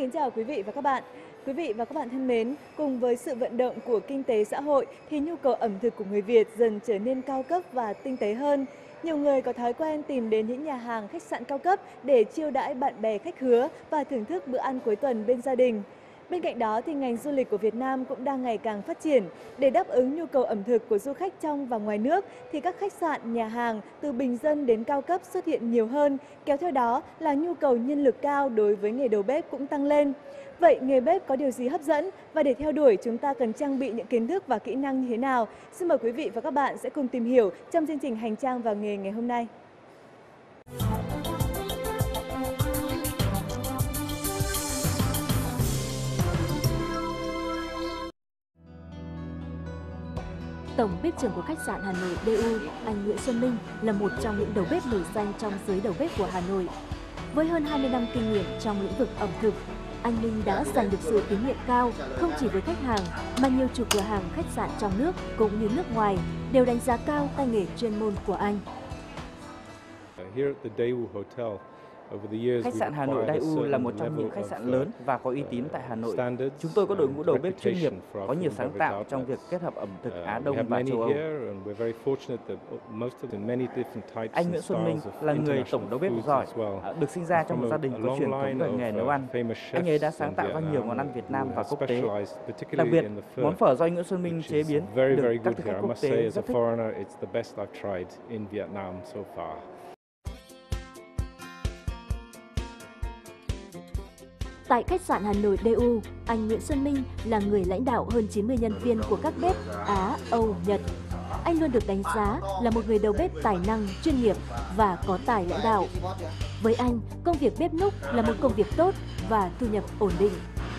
kính chào quý vị và các bạn. Quý vị và các bạn thân mến, cùng với sự vận động của kinh tế xã hội thì nhu cầu ẩm thực của người Việt dần trở nên cao cấp và tinh tế hơn. Nhiều người có thói quen tìm đến những nhà hàng, khách sạn cao cấp để chiêu đãi bạn bè khách khứa và thưởng thức bữa ăn cuối tuần bên gia đình. Bên cạnh đó thì ngành du lịch của Việt Nam cũng đang ngày càng phát triển. Để đáp ứng nhu cầu ẩm thực của du khách trong và ngoài nước thì các khách sạn, nhà hàng từ bình dân đến cao cấp xuất hiện nhiều hơn, kéo theo đó là nhu cầu nhân lực cao đối với nghề đầu bếp cũng tăng lên. Vậy nghề bếp có điều gì hấp dẫn và để theo đuổi chúng ta cần trang bị những kiến thức và kỹ năng như thế nào? Xin mời quý vị và các bạn sẽ cùng tìm hiểu trong chương trình Hành trang vào nghề ngày hôm nay. Tổng bếp trưởng của khách sạn Hà Nội DU, anh Nguyễn Xuân Minh là một trong những đầu bếp nổi danh trong giới đầu bếp của Hà Nội. Với hơn 20 năm kinh nghiệm trong lĩnh vực ẩm thực, anh Minh đã giành được sự tín nhiệm cao không chỉ với khách hàng mà nhiều chủ cửa hàng khách sạn trong nước cũng như nước ngoài đều đánh giá cao tay nghề chuyên môn của anh. Khách sạn Hà Nội Daewoo là một trong những khách sạn lớn và có uy tín tại Hà Nội. Chúng tôi có đội ngũ đầu bếp chuyên nghiệp, có nhiều sáng tạo trong việc kết hợp ẩm thực Á Đông và châu Âu. Anh Nguyễn Xuân Minh là người tổng đầu bếp giỏi, được sinh ra trong một gia đình có truyền thống về nghề nấu ăn. Anh ấy đã sáng tạo ra nhiều món ăn Việt Nam và quốc tế. Đặc biệt, món phở do anh Nguyễn Xuân Minh chế biến được các thực khách quốc tế rất thích. Tại khách sạn Hà Nội DU, anh Nguyễn Xuân Minh là người lãnh đạo hơn 90 nhân viên của các bếp Á, Âu, Nhật. Anh luôn được đánh giá là một người đầu bếp tài năng, chuyên nghiệp và có tài lãnh đạo. Với anh, công việc bếp núc là một công việc tốt và thu nhập ổn định.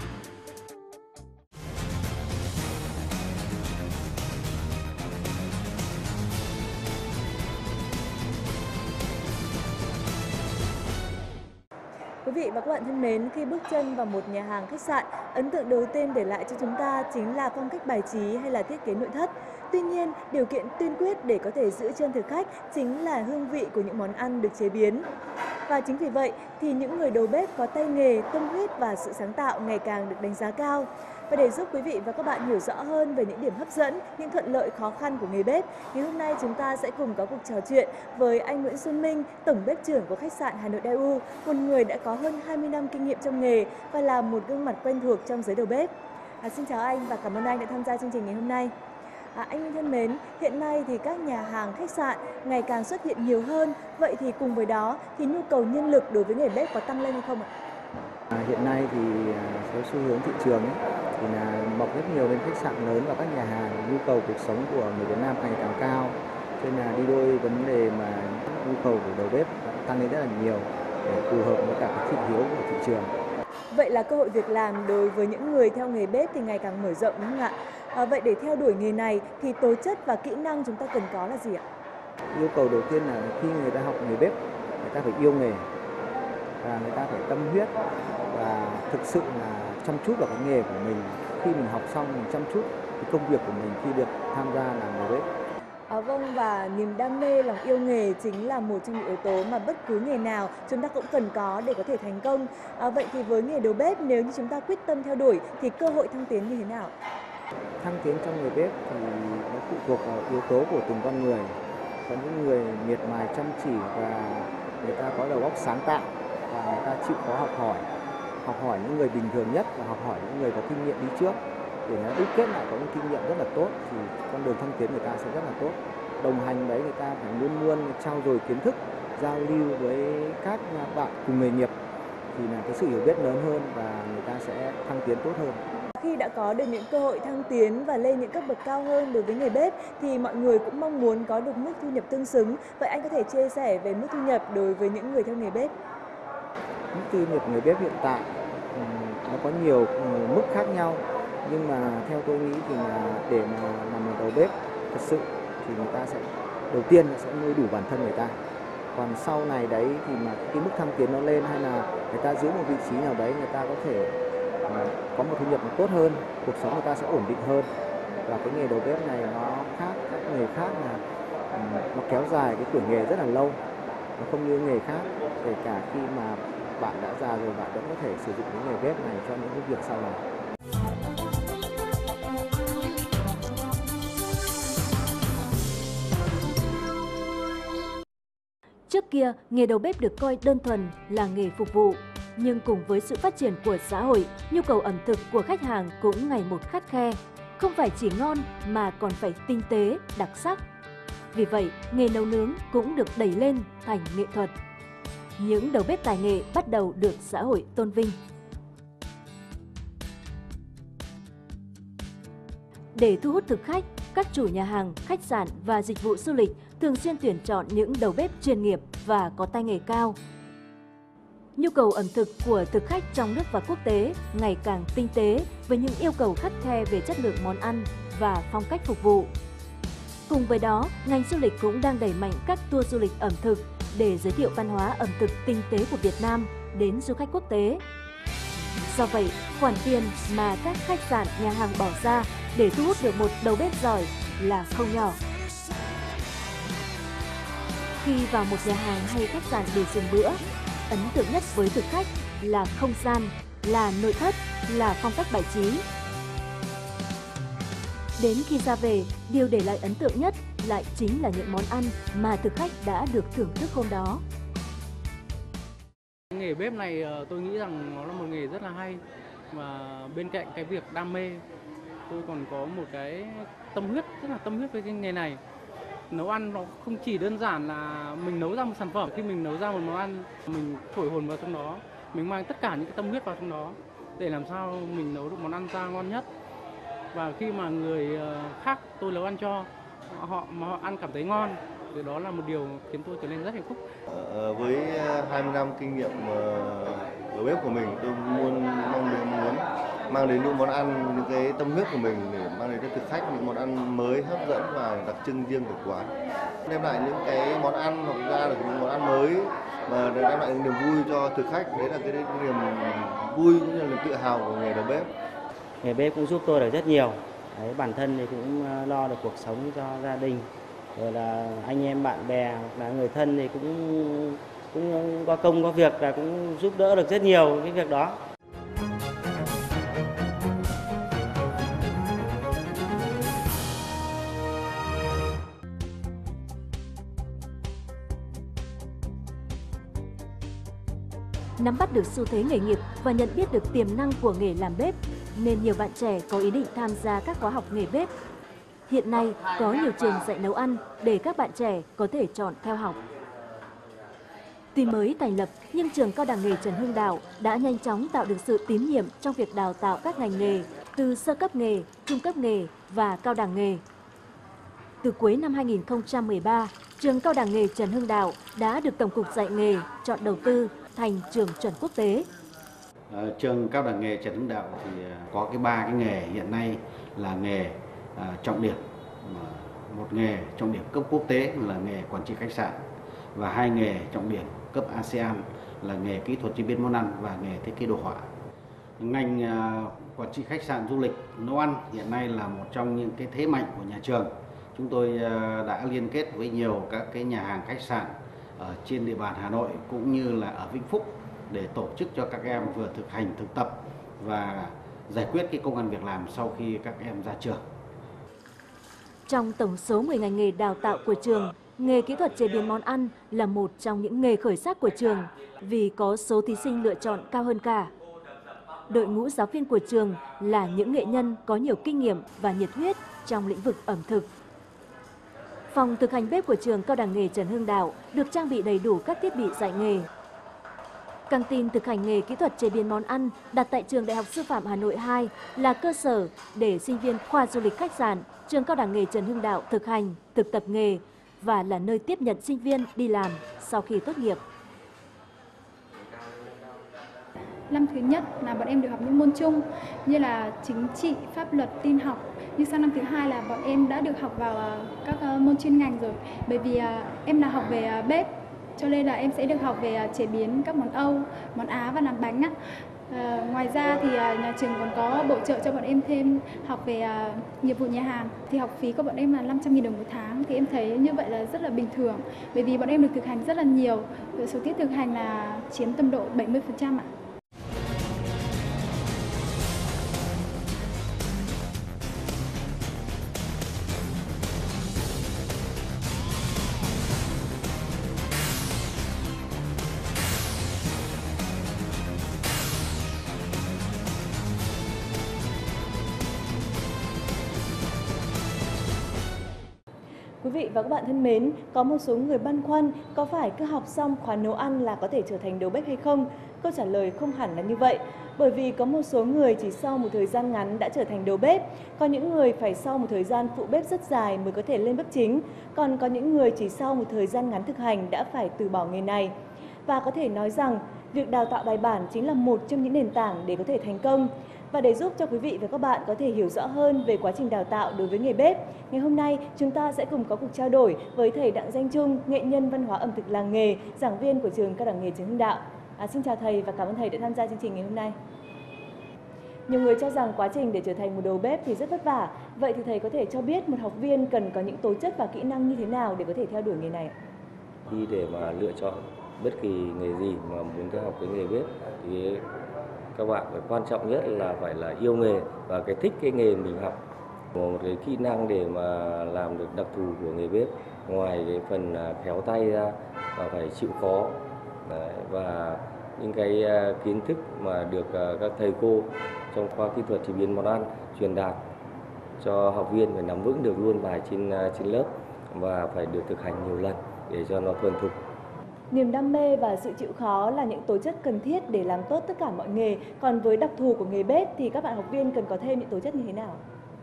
Quý vị và các bạn thân mến, khi bước chân vào một nhà hàng khách sạn, ấn tượng đầu tiên để lại cho chúng ta chính là phong cách bài trí hay là thiết kế nội thất. Tuy nhiên, điều kiện tiên quyết để có thể giữ chân thực khách chính là hương vị của những món ăn được chế biến. Và chính vì vậy thì những người đầu bếp có tay nghề, tâm huyết và sự sáng tạo ngày càng được đánh giá cao. Và để giúp quý vị và các bạn hiểu rõ hơn về những điểm hấp dẫn, những thuận lợi khó khăn của nghề bếp, thì hôm nay chúng ta sẽ cùng có cuộc trò chuyện với anh Nguyễn Xuân Minh, tổng bếp trưởng của khách sạn Hà Nội Daewoo, một người đã có hơn 20 năm kinh nghiệm trong nghề và là một gương mặt quen thuộc trong giới đầu bếp. Xin chào anh và cảm ơn anh đã tham gia chương trình ngày hôm nay. Anh Minh thân mến, hiện nay thì các nhà hàng khách sạn ngày càng xuất hiện nhiều hơn. Vậy thì cùng với đó thì nhu cầu nhân lực đối với nghề bếp có tăng lên hay không ạ? Hiện nay thì với xu hướng thị trường thì là mọc rất nhiều bên khách sạn lớn và các nhà hàng, nhu cầu cuộc sống của người Việt Nam ngày càng cao, cho nên là đi đôi vấn đề mà nhu cầu của đầu bếp tăng lên rất là nhiều để phù hợp với cả cái thị hiếu của thị trường. Vậy là cơ hội việc làm đối với những người theo nghề bếp thì ngày càng mở rộng đúng không ạ? Vậy để theo đuổi nghề này thì tố chất và kỹ năng chúng ta cần có là gì ạ? Yêu cầu đầu tiên là khi người ta học nghề bếp, người ta phải yêu nghề và người ta phải tâm huyết và thực sự là chăm chút vào cái nghề của mình. Khi mình học xong mình chăm chút cái công việc của mình khi được tham gia làm nghề bếp. Vâng, và niềm đam mê, lòng yêu nghề chính là một trong những yếu tố mà bất cứ nghề nào chúng ta cũng cần có để có thể thành công. Vậy thì với nghề đầu bếp, nếu như chúng ta quyết tâm theo đuổi thì cơ hội thăng tiến như thế nào? Thăng tiến trong nghề bếp thì nó phụ thuộc vào yếu tố của từng con người. Có những người miệt mài chăm chỉ và người ta có đầu óc sáng tạo và người ta chịu khó học hỏi những người bình thường nhất và học hỏi những người có kinh nghiệm đi trước để nó đúc kết lại có những kinh nghiệm rất là tốt thì con đường thăng tiến người ta sẽ rất là tốt. Đồng hành đấy người ta phải luôn luôn trao dồi kiến thức, giao lưu với các bạn cùng nghề nghiệp thì là cái sự hiểu biết lớn hơn và người ta sẽ thăng tiến tốt hơn. Khi đã có được những cơ hội thăng tiến và lên những cấp bậc cao hơn đối với nghề bếp thì mọi người cũng mong muốn có được mức thu nhập tương xứng. Vậy anh có thể chia sẻ về mức thu nhập đối với những người theo nghề bếp? Mức thu nhập nghề bếp hiện tại nó có nhiều mức khác nhau, nhưng mà theo tôi nghĩ thì là để mà làm một đầu bếp thật sự thì người ta sẽ đầu tiên sẽ nuôi đủ bản thân người ta. Còn sau này đấy thì mà cái mức thăng tiến nó lên hay là người ta giữ một vị trí nào đấy, người ta có thể có một thu nhập tốt hơn, cuộc sống người ta sẽ ổn định hơn. Và cái nghề đầu bếp này nó khác các nghề khác là nó kéo dài cái tuổi nghề rất là lâu, nó không như nghề khác. Kể cả khi mà bạn đã già rồi bạn vẫn có thể sử dụng những nghề bếp này cho những cái việc sau này. Trước kia, nghề đầu bếp được coi đơn thuần là nghề phục vụ. Nhưng cùng với sự phát triển của xã hội, nhu cầu ẩm thực của khách hàng cũng ngày một khắt khe. Không phải chỉ ngon mà còn phải tinh tế, đặc sắc. Vì vậy, nghề nấu nướng cũng được đẩy lên thành nghệ thuật. Những đầu bếp tài nghệ bắt đầu được xã hội tôn vinh. Để thu hút thực khách, các chủ nhà hàng, khách sạn và dịch vụ du lịch thường xuyên tuyển chọn những đầu bếp chuyên nghiệp và có tay nghề cao. Nhu cầu ẩm thực của thực khách trong nước và quốc tế ngày càng tinh tế với những yêu cầu khắt khe về chất lượng món ăn và phong cách phục vụ. Cùng với đó, ngành du lịch cũng đang đẩy mạnh các tour du lịch ẩm thực để giới thiệu văn hóa ẩm thực tinh tế của Việt Nam đến du khách quốc tế. Do vậy, khoản tiền mà các khách sạn, nhà hàng bỏ ra để thu hút được một đầu bếp giỏi là không nhỏ. Khi vào một nhà hàng hay khách sạn để dùng bữa, ấn tượng nhất với thực khách là không gian, là nội thất, là phong cách bài trí. Đến khi ra về, điều để lại ấn tượng nhất lại chính là những món ăn mà thực khách đã được thưởng thức hôm đó. Nghề bếp này tôi nghĩ rằng nó là một nghề rất là hay, và bên cạnh cái việc đam mê, tôi còn có một cái tâm huyết, rất là tâm huyết với cái nghề này. Nấu ăn nó không chỉ đơn giản là mình nấu ra một sản phẩm. Khi mình nấu ra một món ăn, mình thổi hồn vào trong đó, mình mang tất cả những cái tâm huyết vào trong đó để làm sao mình nấu được món ăn ra ngon nhất. Và khi mà người khác tôi nấu ăn cho họ mà họ ăn cảm thấy ngon, thì đó là một điều khiến tôi trở nên rất hạnh phúc. Với 20 năm kinh nghiệm đầu bếp của mình, tôi muốn mang đến những món ăn, những cái tâm huyết của mình để mang đến cho thực khách những món ăn mới, hấp dẫn và đặc trưng riêng của quán. Đem lại những cái món ăn hoặc ra được những món ăn mới và đem lại niềm vui cho thực khách. Đấy là cái niềm vui cũng như là niềm tự hào của nghề đầu bếp. Nghề bếp cũng giúp tôi được rất nhiều. Đấy, bản thân thì cũng lo được cuộc sống cho gia đình. Rồi là anh em bạn bè hoặc là người thân thì cũng có công có việc là cũng giúp đỡ được rất nhiều cái việc đó. Nắm bắt được xu thế nghề nghiệp và nhận biết được tiềm năng của nghề làm bếp, nên nhiều bạn trẻ có ý định tham gia các khóa học nghề bếp. Hiện nay, có nhiều trường dạy nấu ăn để các bạn trẻ có thể chọn theo học. Tuy mới thành lập, nhưng trường Cao đẳng nghề Trần Hưng Đạo đã nhanh chóng tạo được sự tín nhiệm trong việc đào tạo các ngành nghề từ sơ cấp nghề, trung cấp nghề và cao đẳng nghề. Từ cuối năm 2013, trường Cao đẳng nghề Trần Hưng Đạo đã được Tổng cục Dạy nghề chọn đầu tư thành trường chuẩn quốc tế. Trường Cao đẳng nghề Trần Hưng Đạo thì có ba cái nghề hiện nay là nghề trọng điểm, một nghề trọng điểm cấp quốc tế là nghề quản trị khách sạn, và hai nghề trọng điểm cấp ASEAN là nghề kỹ thuật chế biến món ăn và nghề thiết kế đồ họa. Ngành quản trị khách sạn du lịch nấu ăn hiện nay là một trong những cái thế mạnh của nhà trường. Chúng tôi đã liên kết với nhiều các cái nhà hàng khách sạn ở trên địa bàn Hà Nội cũng như là ở Vĩnh Phúc để tổ chức cho các em vừa thực hành thực tập và giải quyết cái công ăn việc làm sau khi các em ra trường. Trong tổng số 10 ngành nghề đào tạo của trường, nghề kỹ thuật chế biến món ăn là một trong những nghề khởi sắc của trường vì có số thí sinh lựa chọn cao hơn cả. Đội ngũ giáo viên của trường là những nghệ nhân có nhiều kinh nghiệm và nhiệt huyết trong lĩnh vực ẩm thực. Phòng thực hành bếp của trường Cao đẳng nghề Trần Hưng Đạo được trang bị đầy đủ các thiết bị dạy nghề. Căng tin thực hành nghề kỹ thuật chế biến món ăn đặt tại trường Đại học Sư phạm Hà Nội 2 là cơ sở để sinh viên khoa du lịch khách sạn, trường Cao đẳng nghề Trần Hưng Đạo thực hành, thực tập nghề và là nơi tiếp nhận sinh viên đi làm sau khi tốt nghiệp. Năm thứ nhất là bọn em được học những môn chung như là chính trị, pháp luật, tin học. Nhưng sang năm thứ hai là bọn em đã được học vào các môn chuyên ngành rồi. Bởi vì em là học về bếp, cho nên là em sẽ được học về chế biến các món Âu, món Á và làm bánh. Ngoài ra thì nhà trường còn có bổ trợ cho bọn em thêm học về nghiệp vụ nhà hàng. Thì học phí của bọn em là 500.000 đồng một tháng. Thì em thấy như vậy là rất là bình thường. Bởi vì bọn em được thực hành rất là nhiều. Số tiết thực hành là chiếm tầm độ 70% ạ. Quý vị và các bạn thân mến, có một số người băn khoăn có phải cứ học xong khóa nấu ăn là có thể trở thành đầu bếp hay không? Câu trả lời không hẳn là như vậy. Bởi vì có một số người chỉ sau một thời gian ngắn đã trở thành đầu bếp, có những người phải sau một thời gian phụ bếp rất dài mới có thể lên bếp chính, còn có những người chỉ sau một thời gian ngắn thực hành đã phải từ bỏ nghề này. Và có thể nói rằng, việc đào tạo bài bản chính là một trong những nền tảng để có thể thành công. Và để giúp cho quý vị và các bạn có thể hiểu rõ hơn về quá trình đào tạo đối với nghề bếp, ngày hôm nay chúng ta sẽ cùng có cuộc trao đổi với thầy Đặng Danh Trung, nghệ nhân văn hóa ẩm thực làng nghề, giảng viên của trường Cao đẳng nghề Trần Hưng Đạo. Xin chào thầy và cảm ơn thầy đã tham gia chương trình ngày hôm nay. Nhiều người cho rằng quá trình để trở thành một đầu bếp thì rất vất vả. Vậy thì thầy có thể cho biết một học viên cần có những tố chất và kỹ năng như thế nào để có thể theo đuổi nghề này? Khi để mà lựa chọn bất kỳ nghề gì mà muốn theo học cái nghề bếp thì các bạn phải quan trọng nhất là phải là yêu nghề và cái thích cái nghề mình học. Một cái kỹ năng để mà làm được đặc thù của nghề bếp, ngoài cái phần khéo tay ra và phải chịu khó. Đấy, và những cái kiến thức mà được các thầy cô trong khoa kỹ thuật chế biến món ăn truyền đạt cho học viên phải nắm vững được luôn bài trên lớp và phải được thực hành nhiều lần để cho nó thuần thục. Niềm đam mê và sự chịu khó là những tố chất cần thiết để làm tốt tất cả mọi nghề. Còn với đặc thù của nghề bếp thì các bạn học viên cần có thêm những tố chất như thế nào?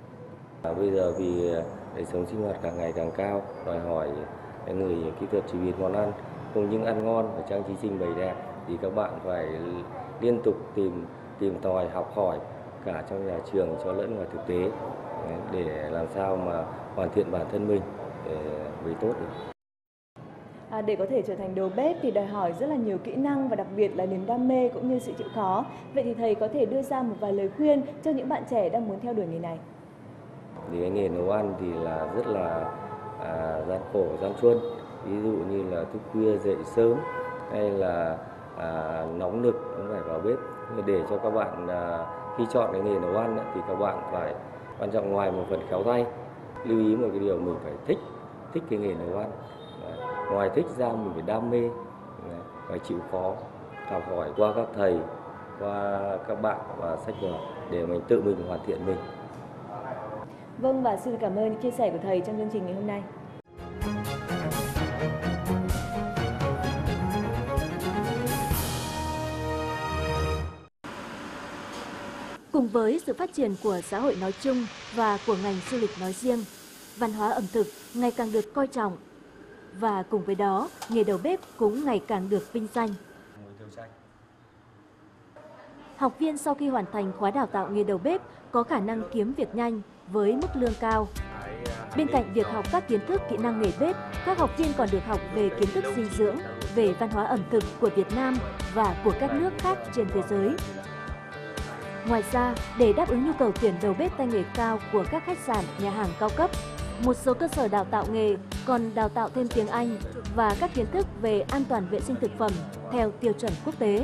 Bây giờ vì đời sống sinh hoạt càng ngày càng cao, đòi hỏi người kỹ thuật chế biến món ăn không những ăn ngon và trang trí trình bày đẹp thì các bạn phải liên tục tìm tòi học hỏi cả trong nhà trường cho lẫn ngoài thực tế để làm sao mà hoàn thiện bản thân mình với tốt được. Để có thể trở thành đầu bếp thì đòi hỏi rất là nhiều kỹ năng và đặc biệt là niềm đam mê cũng như sự chịu khó. Vậy thì thầy có thể đưa ra một vài lời khuyên cho những bạn trẻ đang muốn theo đuổi nghề này? Thì cái nghề nấu ăn thì là rất là gian khổ, gian truân. Ví dụ như là thức khuya dậy sớm hay là nóng nực cũng phải vào bếp. Để cho các bạn khi chọn cái nghề nấu ăn thì các bạn phải quan trọng ngoài một phần khéo tay, lưu ý một cái điều mình phải thích cái nghề nấu ăn. Ngoài thích ra mình phải đam mê, phải chịu khó, học hỏi qua các thầy, qua các bạn và sách vở để mình tự mình hoàn thiện mình. Vâng, và xin cảm ơn những chia sẻ của thầy trong chương trình ngày hôm nay. Cùng với sự phát triển của xã hội nói chung và của ngành du lịch nói riêng, văn hóa ẩm thực ngày càng được coi trọng. Và cùng với đó, nghề đầu bếp cũng ngày càng được vinh danh. Học viên sau khi hoàn thành khóa đào tạo nghề đầu bếp có khả năng kiếm việc nhanh với mức lương cao. Bên cạnh việc học các kiến thức kỹ năng nghề bếp, các học viên còn được học về kiến thức dinh dưỡng, về văn hóa ẩm thực của Việt Nam và của các nước khác trên thế giới. Ngoài ra, để đáp ứng nhu cầu tuyển đầu bếp tay nghề cao của các khách sạn, nhà hàng cao cấp, một số cơ sở đào tạo nghề còn đào tạo thêm tiếng Anh và các kiến thức về an toàn vệ sinh thực phẩm theo tiêu chuẩn quốc tế.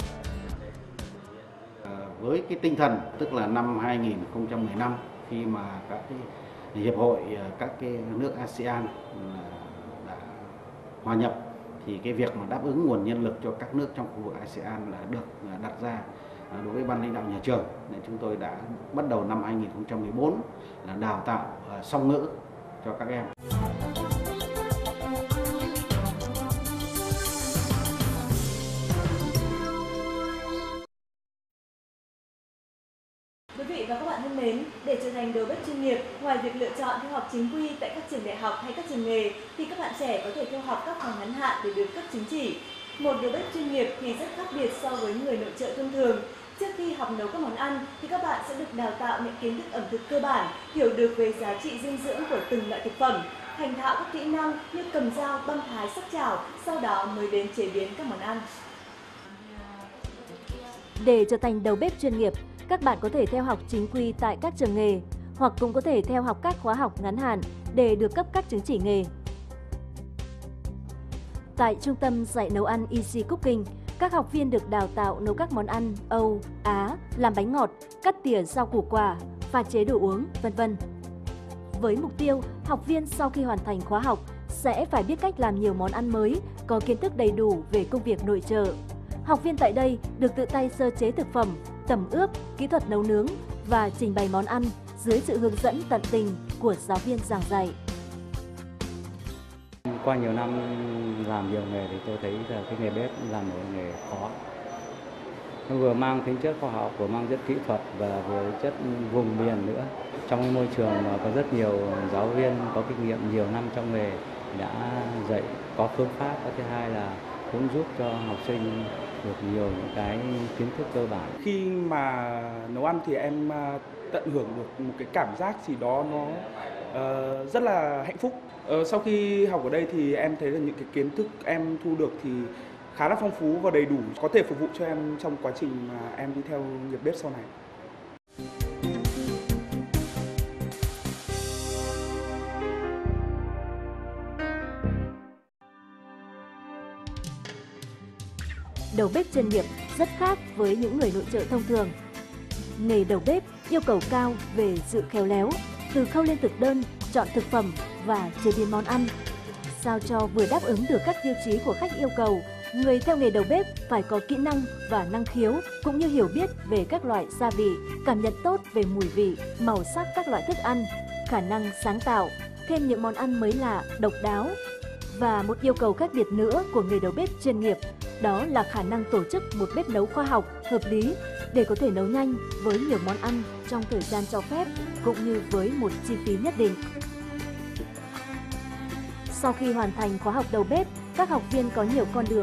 Với cái tinh thần tức là năm 2015 khi mà các cái hiệp hội các cái nước ASEAN đã hòa nhập thì cái việc mà đáp ứng nguồn nhân lực cho các nước trong khu vực ASEAN là được đặt ra đối với ban lãnh đạo nhà trường. Nên chúng tôi đã bắt đầu năm 2014 là đào tạo song ngữ cho các em. Quý vị và các bạn thân mến, để trở thành đầu bếp chuyên nghiệp, ngoài việc lựa chọn theo học chính quy tại các trường đại học hay các trường nghề, thì các bạn trẻ có thể theo học các khóa ngắn hạn để được cấp chứng chỉ. Một đầu bếp chuyên nghiệp thì rất khác biệt so với người nội trợ thông thường. Trước khi học nấu các món ăn thì các bạn sẽ được đào tạo những kiến thức ẩm thực cơ bản, hiểu được về giá trị dinh dưỡng của từng loại thực phẩm, thành thạo các kỹ năng như cầm dao, băm thái, sắc chảo, sau đó mới đến chế biến các món ăn. Để trở thành đầu bếp chuyên nghiệp, các bạn có thể theo học chính quy tại các trường nghề, hoặc cũng có thể theo học các khóa học ngắn hạn để được cấp các chứng chỉ nghề. Tại trung tâm dạy nấu ăn Easy Cooking, các học viên được đào tạo nấu các món ăn Âu, Á, làm bánh ngọt, cắt tỉa rau củ quả, pha chế đồ uống, vân vân. Với mục tiêu, học viên sau khi hoàn thành khóa học sẽ phải biết cách làm nhiều món ăn mới, có kiến thức đầy đủ về công việc nội trợ. Học viên tại đây được tự tay sơ chế thực phẩm, tẩm ướp, kỹ thuật nấu nướng và trình bày món ăn dưới sự hướng dẫn tận tình của giáo viên giảng dạy. Qua nhiều năm làm nhiều nghề thì tôi thấy là cái nghề bếp là một nghề khó. Nó vừa mang tính chất khoa học, vừa mang chất kỹ thuật và vừa chất vùng miền nữa. Trong cái môi trường mà có rất nhiều giáo viên có kinh nghiệm nhiều năm trong nghề đã dạy có phương pháp, và thứ hai là cũng giúp cho học sinh được nhiều những cái kiến thức cơ bản. Khi mà nấu ăn thì em tận hưởng được một cái cảm giác gì đó nó rất là hạnh phúc. Sau khi học ở đây thì em thấy là những cái kiến thức em thu được thì khá là phong phú và đầy đủ, có thể phục vụ cho em trong quá trình mà em đi theo nghiệp bếp sau này. Đầu bếp chuyên nghiệp rất khác với những người nội trợ thông thường. Nghề đầu bếp yêu cầu cao về sự khéo léo, từ khâu lên thực đơn, chọn thực phẩm và chế biến món ăn. Sao cho vừa đáp ứng được các tiêu chí của khách yêu cầu, người theo nghề đầu bếp phải có kỹ năng và năng khiếu cũng như hiểu biết về các loại gia vị, cảm nhận tốt về mùi vị, màu sắc các loại thức ăn, khả năng sáng tạo, thêm những món ăn mới lạ, độc đáo. Và một yêu cầu khác biệt nữa của người đầu bếp chuyên nghiệp, đó là khả năng tổ chức một bếp nấu khoa học, hợp lý để có thể nấu nhanh với nhiều món ăn trong thời gian cho phép cũng như với một chi phí nhất định. Sau khi hoàn thành khóa học đầu bếp, các học viên có nhiều con đường